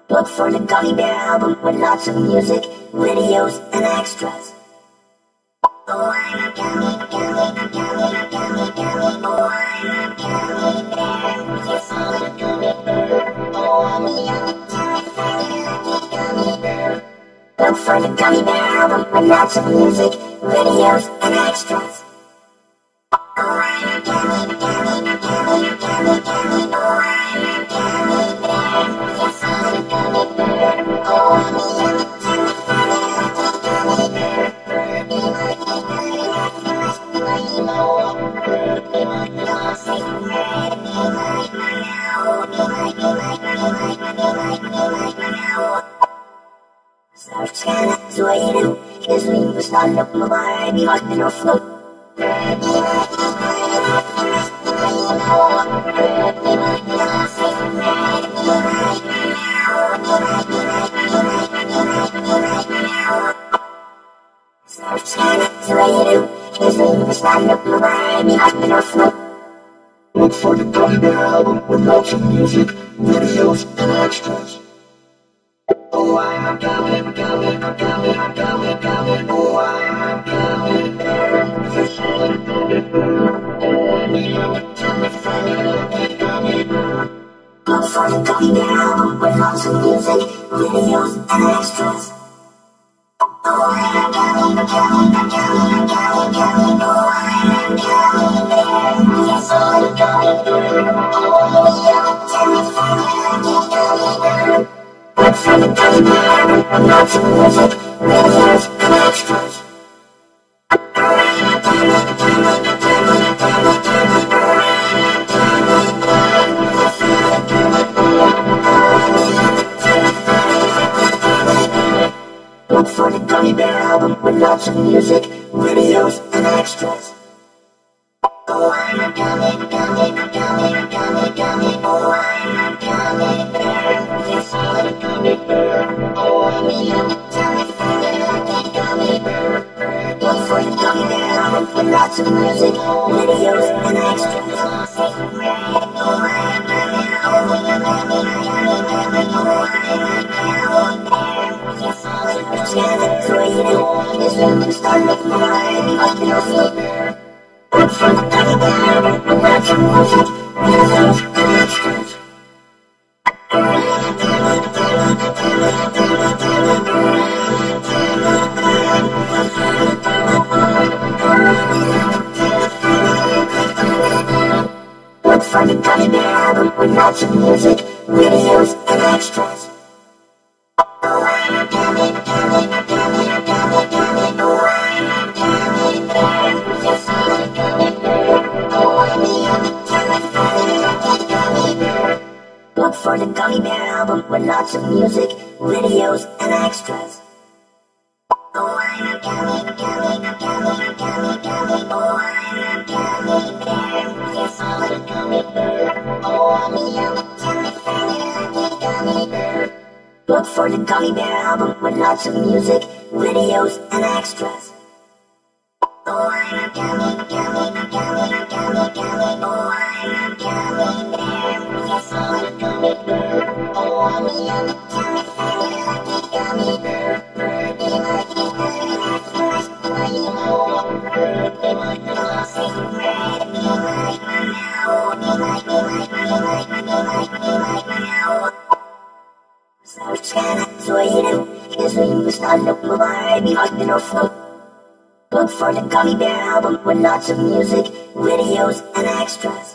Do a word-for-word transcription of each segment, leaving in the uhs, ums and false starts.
Look for the Gummy Bear album with lots of music, videos, and extras. Oh, I'm a gummy, gummy, gummy, gummy, gummy. Oh, I'm a gummy bear. Yes, I'm a gummy bear. Oh, I'm a yummy, yummy, funny, lucky gummy bear. Look for the Gummy Bear album with lots of music, videos, and extras. Oh, I'm a gummy, gummy, gummy, gummy, gummy. Oh, I'm a gummy bear. Yes, I'm a gummy bear. Oh, I'm a yummy, yummy, funny, lucky gummy bear. Be like me, be like me, must be like you know. Be like me, I'll say red. Be like me now. Be like me, like me, like me, like me, like me now. Zawsze złejdę, kiedy wystanę po mare, be like me no float. Be like me, like me, like me, must be like you know. Be like me, I'll say red. Be like me now. Be like me, like me, like me, like me, like me now. Zawsze złejdę, kiedy wystanę po mare, be like me no float. Look for the Gummy Bear album with lots of music, videos, and extras. Oh, I'm a gummy, gummy, gummy, gummy, gummy. Oh, I'm a gummy bear. Yes, I'm a gummy bear. Oh, I'm a yummy, yummy, funny, lucky gummy bear. Look for the Gummy Bear album with lots of music, videos, and extras. Oh, I'm a gummy, gummy, gummy, gummy, gummy. Oh, I'm a gummy bear. Yes, I'm a gummy bear. Oh, I'm a yummy, yummy, funny, lucky gummy bear. Look for the Gummy Bear album with lots of music, videos, and extras. Oh, I'm a gummy, gummy, gummy, gummy, gummy. Oh, I'm a gummy bear. Yes, I'm a gummy bear. Oh, I'm a yummy, yummy, funny, lucky gummy bear. Look for the Gummy Bear album with lots of music, videos, and extras. Oh, I'm a gummy, gummy, gummy, gummy, gummy. Oh, I'm a gummy bear. Yes, I'm a gummy bear. Oh, I'm a yummy, yummy, funny, lucky gummy bear. Look for the Gummy Bear album with lots of music, videos, and extras. Oh, I'm a gummy, oh, I'm a gummy, yummy, gummy. Oh, I'm a gummy bear. Yes, I'm a gummy bear. This room can start with my mind, like no float bear. Look for the Gummy Bear album with lots of music, videos, and extras. Oh, I'm a gummy, gummy, gummy, gummy, gummy. Oh, I'm a gummy bear. Yes, I'm a gummy bear. Oh, I'm a yummy, yummy, funny, lucky gummy bear. Look for the Gummy Bear album with lots of music, videos, and extras. Oh, I'm a gummy, gummy, gummy, gummy, gummy. Oh, I'm a gummy bear. Yes, I'm a gummy bear. Oh, I'm a yummy, yummy, funny, lucky gummy bear. Look for the Gummy Bear album with lots of music, videos, and extras. Oh, I'm a gummy, gummy, gummy, gummy, gummy. Oh, I'm a gummy bear. Yes, I'm a gummy bear. Oh, I'm a yummy, yummy, funny, lucky gummy bear. Look for the Gummy Bear album with lots of music, videos, and extras. Oh, I'm a gummy, gummy, gummy, gummy, gummy. Oh, I'm a gummy bear. Yes, I'm a gummy bear. Oh, I'm a yummy, yummy, funny, lucky gummy bear. Be like me, be like me, must be like you know. Be like me, I'll say red. Be like me now. Be like me, like me, like me, like me, like me now. Zawsze złejdę, kiedy wystanę po mare, be like me no float. Look for the Gummy Bear album with lots of music, videos, and extras.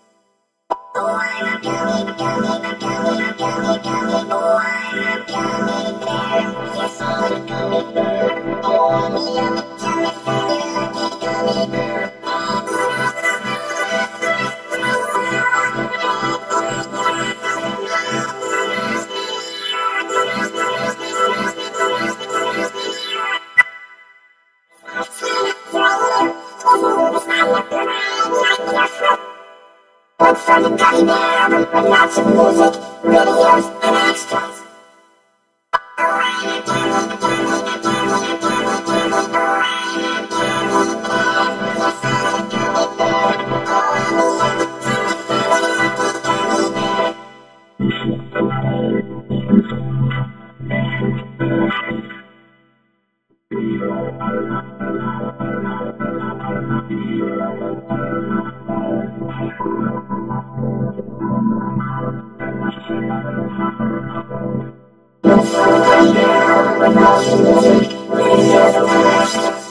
Oh, I'm a gummy, gummy, gummy, gummy, gummy. Oh, I'm a gummy bear. Yes, I'm a gummy bear. Oh, I'm a yummy, yummy, funny, lucky gummy bear. Look for the Gummy Bear album with lots of music, Right now, we're watching music, videos, and